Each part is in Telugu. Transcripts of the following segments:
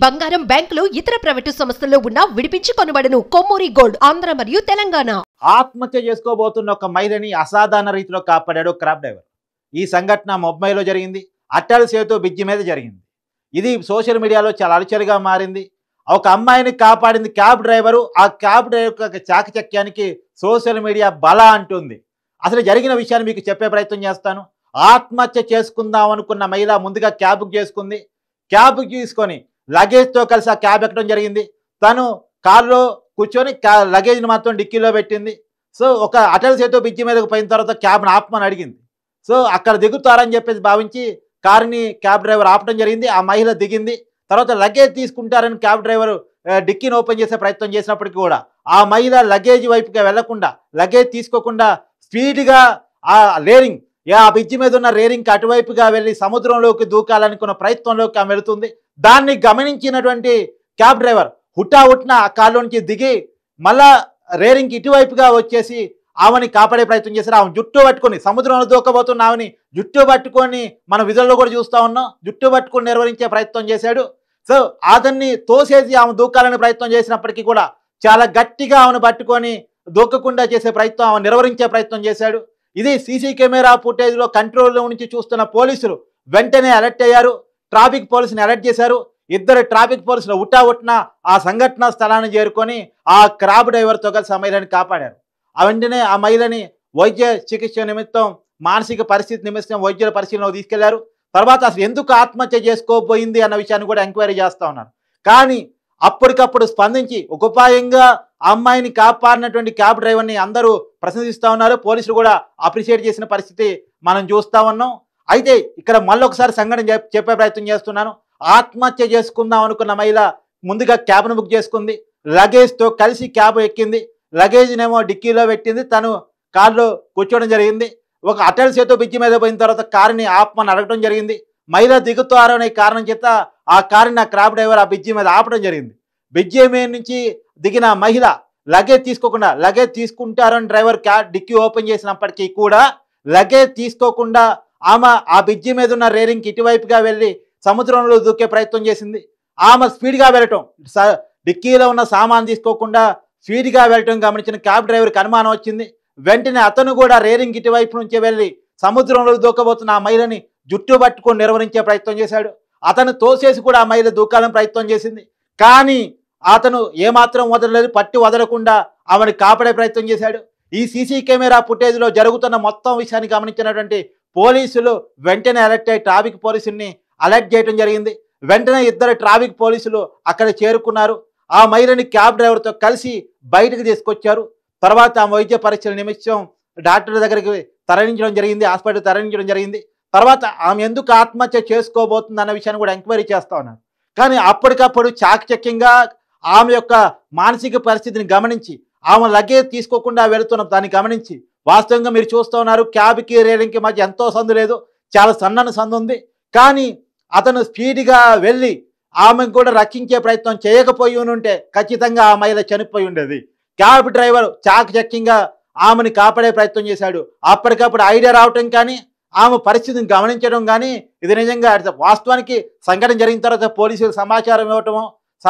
బంగారం బ్యాంకులు ఇతర ప్రైవేటు సంస్థల్లో ఉన్న విడిపించి కొనబడును. కొమ్మూరి గోల్డ్ ఆంధ్ర మరియు తెలంగాణ. ఆత్మహత్య చేసుకోబోతున్న ఒక మహిళని అసాధారణ రీతిలో కాపాడాడు క్యాబ్ డ్రైవర్. ఈ సంఘటన ముంబైలో జరిగింది. అటల్ సేతు బ్రిడ్జి మీద జరిగింది. ఇది సోషల్ మీడియాలో చాలా అలచడిగా మారింది. ఒక అమ్మాయిని కాపాడింది క్యాబ్ డ్రైవరు. ఆ క్యాబ్ డ్రైవర్ చాకచక్యానికి సోషల్ మీడియా బల అంటుంది. అసలు జరిగిన విషయాన్ని మీకు చెప్పే ప్రయత్నం చేస్తాను. ఆత్మహత్య చేసుకుందాం అనుకున్న మహిళ ముందుగా క్యాబ్ బుక్ చేసుకుంది. క్యాబ్ బుక్ తీసుకొని లగేజ్తో కలిసి ఆ క్యాబ్ ఎక్కడం జరిగింది. తను కారులో కూర్చొని లగేజ్ని మాత్రం డిక్కీలో పెట్టింది. సో ఒక అటల్ సేతు బ్రిడ్జి మీదకి పోయిన తర్వాత క్యాబ్ని ఆపమని అడిగింది. సో అక్కడ దిగుతారని చెప్పేసి భావించి కారుని క్యాబ్ డ్రైవర్ ఆపడం జరిగింది. ఆ మహిళ దిగింది. తర్వాత లగేజ్ తీసుకుంటారని క్యాబ్ డ్రైవర్ డిక్కీని ఓపెన్ చేసే ప్రయత్నం చేసినప్పటికీ కూడా ఆ మహిళ లగేజ్ వైపుగా వెళ్లకుండా, లగేజ్ తీసుకోకుండా స్పీడ్గా ఆ రేరింగ్, ఆ బ్రిడ్జి మీద ఉన్న రేరింగ్కి అటువైపుగా వెళ్ళి సముద్రంలోకి దూకాలనుకున్న ప్రయత్నంలోకి ఆమె వెళుతుంది. దాన్ని గమనించినటువంటి క్యాబ్ డ్రైవర్ హుటాహుట్న ఆ కారులో నుంచి దిగి మళ్ళా రేరింగ్కి ఇటువైపుగా వచ్చేసి ఆమెని కాపాడే ప్రయత్నం చేశారు. ఆమె జుట్టు పట్టుకొని, సముద్రంలో దూకబోతున్న ఆమెని జుట్టు పట్టుకొని మన విధుల్లో కూడా చూస్తూ ఉన్నాం, జుట్టు పట్టుకొని నిర్వహించే ప్రయత్నం చేశాడు. సో అతన్ని తోసేసి ఆమె దూకాలని ప్రయత్నం చేసినప్పటికీ కూడా చాలా గట్టిగా ఆమెను పట్టుకొని దూకకుండా చేసే ప్రయత్నం, ఆమె నిర్వహించే ప్రయత్నం చేశాడు. ఇది సీసీ కెమెరా ఫుటేజ్లో కంట్రోల్లో నుంచి చూస్తున్న పోలీసులు వెంటనే అలర్ట్ అయ్యారు. ట్రాఫిక్ పోలీసుని అలర్ట్ చేశారు. ఇద్దరు ట్రాఫిక్ పోలీసులు ఉట్టావుట్న ఆ సంఘటన స్థలాన్ని చేరుకొని ఆ క్యాబ్ డ్రైవర్తో కలిసి ఆ మహిళని కాపాడారు. వెంటనే ఆ మహిళని వైద్య చికిత్స నిమిత్తం, మానసిక పరిస్థితి నిమిత్తం వైద్యుల పరిశీలనకు తీసుకెళ్లారు. తర్వాత అసలు ఎందుకు ఆత్మహత్య చేసుకోబోయింది అన్న విషయాన్ని కూడా ఎంక్వైరీ చేస్తూ ఉన్నారు. కానీ అప్పటికప్పుడు స్పందించి ఒక ఉపాయంగా ఆ అమ్మాయిని కాపాడినటువంటి క్యాబ్ డ్రైవర్ని అందరూ ప్రశంసిస్తూ ఉన్నారు. పోలీసులు కూడా అప్రిషియేట్ చేసిన పరిస్థితి మనం చూస్తూ ఉన్నాం. అయితే ఇక్కడ మళ్ళొకసారి సంఘటన చెప్పే ప్రయత్నం చేస్తున్నాను. ఆత్మహత్య చేసుకుందాం అనుకున్న మహిళ ముందుగా క్యాబ్ను బుక్ చేసుకుంది. లగేజ్తో కలిసి క్యాబ్ ఎక్కింది. లగేజ్నేమో డిక్కీలో పెట్టింది. తను కారులో కూర్చోవడం జరిగింది. ఒక అటల్ సేతు బ్రిడ్జి మీద పోయిన తర్వాత కారుని ఆపమని అడగడం జరిగింది. మహిళ దిగుతారు అనే కారణం చేత ఆ కారుని ఆ క్యాబ్ డ్రైవర్ ఆ బ్రిడ్జి మీద ఆపడం జరిగింది. బ్రిడ్జి మీద నుంచి దిగిన మహిళ లగేజ్ తీసుకోకుండా, లగేజ్ తీసుకుంటారని డ్రైవర్ డిక్కీ ఓపెన్ చేసినప్పటికీ కూడా లగేజ్ తీసుకోకుండా ఆమె ఆ బ్రిడ్జి మీద ఉన్న రేరింగ్కి ఇటువైపుగా వెళ్ళి సముద్రంలో దూకే ప్రయత్నం చేసింది. ఆమె స్పీడ్గా వెళ్ళటం, డిక్కీలో ఉన్న సామాన్ తీసుకోకుండా స్పీడ్గా వెళ్ళటం గమనించిన క్యాబ్ డ్రైవర్కి అనుమానం వచ్చింది. వెంటనే అతను కూడా రేరింగ్ ఇటువైపు నుంచి వెళ్ళి సముద్రంలో దూకబోతున్న ఆ మహిళని జుట్టు పట్టుకొని నిర్వహించే ప్రయత్నం చేశాడు. అతను తోసేసి కూడా ఆ మహిళ దూకాలని ప్రయత్నం చేసింది. కానీ అతను ఏమాత్రం వదలలేదు, పట్టి వదలకుండా ఆమెను కాపాడే ప్రయత్నం చేశాడు. ఈ సీసీ కెమెరా ఫుటేజ్లో జరుగుతున్న మొత్తం విషయాన్ని గమనించినటువంటి పోలీసులు వెంటనే అలర్ట్ అయ్యి ట్రాఫిక్ పోలీసుల్ని అలర్ట్ చేయడం జరిగింది. వెంటనే ఇద్దరు ట్రాఫిక్ పోలీసులు అక్కడ చేరుకున్నారు. ఆ మహిళని క్యాబ్ డ్రైవర్తో కలిసి బయటకు తీసుకొచ్చారు. తర్వాత ఆ వైద్య పరీక్షల నిమిత్తం డాక్టర్ దగ్గరికి తరలించడం జరిగింది, హాస్పిటల్ తరలించడం జరిగింది. తర్వాత ఆమె ఎందుకు ఆత్మహత్య చేసుకోబోతుంది అన్న విషయాన్ని కూడా ఎంక్వైరీ చేస్తూ ఉన్నారు. కానీ అప్పటికప్పుడు చాకచక్యంగా ఆమె యొక్క మానసిక పరిస్థితిని గమనించి, ఆమె లగేజ్ తీసుకోకుండా వెళుతున్న దాన్ని గమనించి, వాస్తవంగా మీరు చూస్తూ ఉన్నారు క్యాబ్కి రేలింగ్కి మధ్య ఎంతో సందు లేదు, చాలా సన్నని సందు ఉంది. కానీ అతను స్పీడ్గా వెళ్ళి ఆమెను కూడా రక్షించే ప్రయత్నం చేయకపోయి ఉంటే ఖచ్చితంగా ఆ మహిళ చనిపోయి ఉండేది. క్యాబ్ డ్రైవర్ చాకచక్యంగా ఆమెను కాపాడే ప్రయత్నం చేశాడు. అప్పటికప్పుడు ఐడియా రావటం కానీ, ఆమె పరిస్థితిని గమనించడం కానీ, ఇది నిజంగా వాస్తవానికి సంఘటన జరిగిన తర్వాత పోలీసులు సమాచారం ఇవ్వటమో,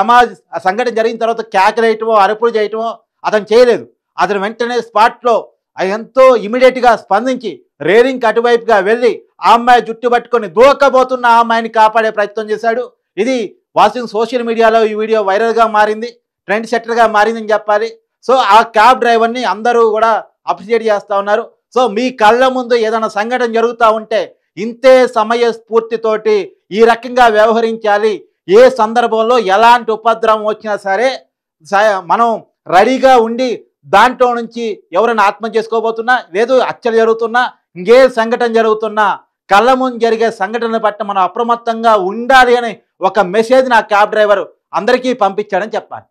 సంఘటన జరిగిన తర్వాత కేకలేయటమో, అరుపులు చేయటమో అతను చేయలేదు. అతను వెంటనే స్పాట్లో ఎంతో ఇమీడియట్గా స్పందించి రేరింగ్కి అటువైపుగా వెళ్ళి ఆ అమ్మాయి జుట్టు పట్టుకొని దూకబోతున్న ఆ అమ్మాయిని కాపాడే ప్రయత్నం చేశాడు. ఇది వాస్తవం సోషల్ మీడియాలో ఈ వీడియో వైరల్గా మారింది, ట్రెండ్ సెట్టర్గా మారిందని చెప్పాలి. సో ఆ క్యాబ్ డ్రైవర్ని అందరూ కూడా అప్రిషియేట్ చేస్తూ ఉన్నారు. సో మీ కళ్ళ ముందు ఏదైనా సంఘటన జరుగుతూ ఉంటే ఇంతే సమయ స్ఫూర్తితోటి ఈ రకంగా వ్యవహరించాలి. ఏ సందర్భంలో ఎలాంటి ఉపద్రవం వచ్చినా సరే మనం రెడీగా ఉండి దాంట్లో నుంచి ఎవరైనా ఆత్మహత్య చేసుకోబోతున్నా, లేదు హత్యలు జరుగుతున్నా, ఇంకే సంఘటన జరుగుతున్నా కళ్ళ ముందు జరిగే సంఘటన పట్ల మనం అప్రమత్తంగా ఉండాలి అని ఒక మెసేజ్ నా క్యాబ్ డ్రైవర్ అందరికీ పంపించాడని చెప్పాలి.